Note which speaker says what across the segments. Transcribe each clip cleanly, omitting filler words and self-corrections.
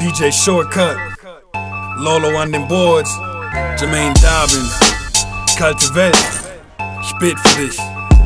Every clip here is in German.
Speaker 1: DJ Shortcut, Lolo an den Boards, Jermaine Dobbins, kalte Welt, ich bet für dich.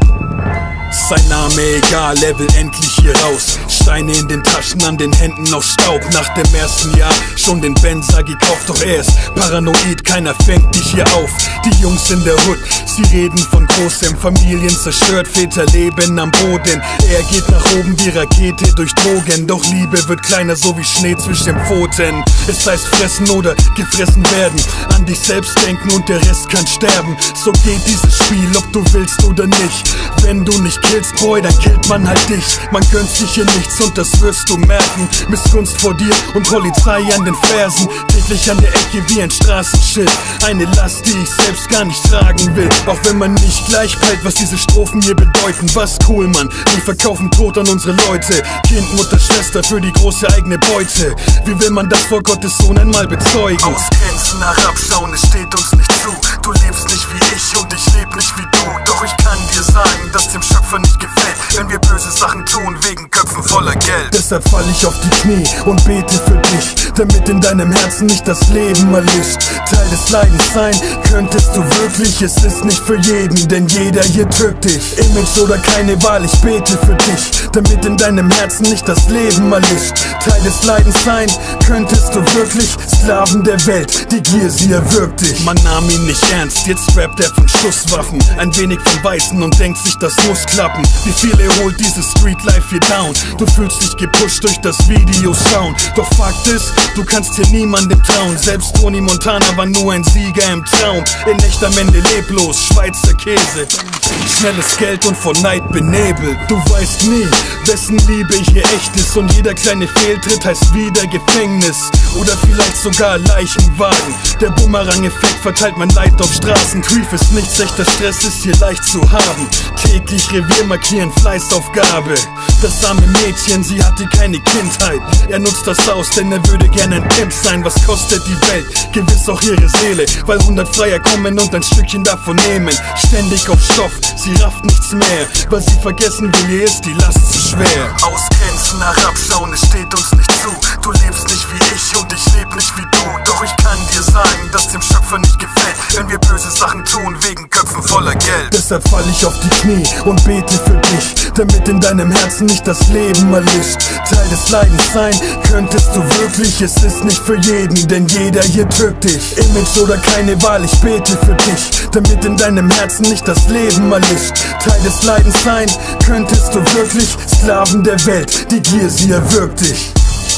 Speaker 1: Sein Name egal, Level endlich hier raus. Steine in den Taschen, an den Händen aus Staub. Nach dem ersten Jahr schon den Benzer gekauft. Doch er ist paranoid, keiner fängt dich hier auf. Die Jungs in der Hood, sie reden von Großem. Familien zerstört, Väter leben am Boden. Er geht nach oben wie Rakete durch Drogen. Doch Liebe wird kleiner, so wie Schnee zwischen den Pfoten. Es heißt fressen oder gefressen werden. An dich selbst denken und der Rest kann sterben. So geht dieses Spiel, ob du willst oder nicht. Wenn du nicht killst, Boy, dann killt man halt dich. Man gönnt sich hier nichts und das wirst du merken. Missgunst vor dir und Polizei an den Fersen. Täglich an der Ecke wie ein Straßenschild. Eine Last, die ich selbst gar nicht tragen will. Auch wenn man nicht gleich peilt, was diese Strophen hier bedeuten. Was cool, Mann, wir verkaufen Tod an unsere Leute. Kind, Mutter, Schwester für die große eigene Beute. Wie will man das vor Gottes Sohn einmal bezeugen?
Speaker 2: Ausgrenzen, herabschauen, es steht uns nicht zu. Du lebst nicht wie ich und ich leb nicht wie du. Doch ich kann dir sagen, dass dem Schöpfer nicht gefällt, wenn wir böse Sachen tun, wegen Köpfen voller Geld.
Speaker 1: Deshalb fall ich auf die Knie und bete für dich, damit in deinem Herzen nicht das Leben erlischt. Teil des Leidens sein könntest du wirklich, es ist nicht für jeden, denn jeder hier drückt dich. Image oder keine Wahl, ich bete für dich, damit in deinem Herzen nicht das Leben erlischt. Teil des Leidens sein könntest du wirklich, Sklaven der Welt, die Gier, sie erwürgt dich. Man nahm ihn nicht ernst, jetzt rappt er von Schusswaffen, ein wenig von Weißen und denkt sich, das muss klappen. Wie viele holt dieses Street Life hier down? Du fühlst dich gepusht durch das Video-Sound. Doch Fakt ist, du kannst hier niemandem trauen. Selbst Tony Montana war nur ein Sieger im Traum. In echt am Ende leblos, Schweizer Käse. Schnelles Geld und vor Neid benebelt. Du weißt nie, wessen Liebe hier echt ist. Und jeder kleine Fehltritt heißt wieder Gefängnis. Oder vielleicht sogar Leichenwagen. Der Bumerang-Effekt verteilt mein Leid auf Straßen. Grief ist nichts, echter Stress ist hier leicht zu haben. Täglich Revier markieren, Fleißaufgabe. Das arme Mädchen, sie hatte keine Kindheit. Er nutzt das aus, denn er würde gerne ein Pimp sein. Was kostet die Welt? Gewiss auch ihre Seele. Weil 100 Freier kommen und ein Stückchen davon nehmen. Ständig auf Stoff, sie rafft nichts mehr. Weil sie vergessen will, ihr ist die Last zu schwer.
Speaker 2: Ausgrenzen, herabschauen, es steht uns nicht zu. Du lebst nicht wie ich und ich leb nicht wie du. Doch ich kann dir sagen, dass dem Schöpfer nicht gefällt, wenn wir böse Sachen tun, wegen Köpfen voller Geld.
Speaker 1: Deshalb fall ich auf die Knie und bete für dich, damit in deinem Herzen nicht das Leben erlischt. Teil des Leidens sein könntest du wirklich, es ist nicht für jeden, denn jeder hier drückt dich. Image oder keine Wahl, ich bete für dich, damit in deinem Herzen nicht das Leben erlischt. Teil des Leidens sein könntest du wirklich, Sklaven der Welt, die Gier, sie erwürgt dich.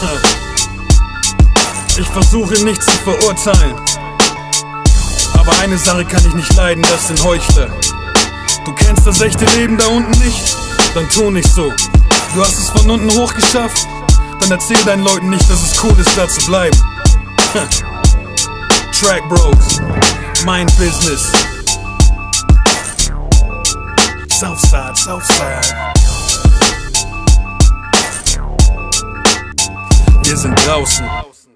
Speaker 1: Ich versuche nichts zu verurteilen, aber eine Sache kann ich nicht leiden, das sind Heuchler. Du kennst das echte Leben da unten nicht? Dann tu nicht so. Du hast es von unten hoch geschafft? Dann erzähl deinen Leuten nicht, dass es cool ist, da zu bleiben. Track Bros, mein Business. Southside, Southside. Wir sind draußen.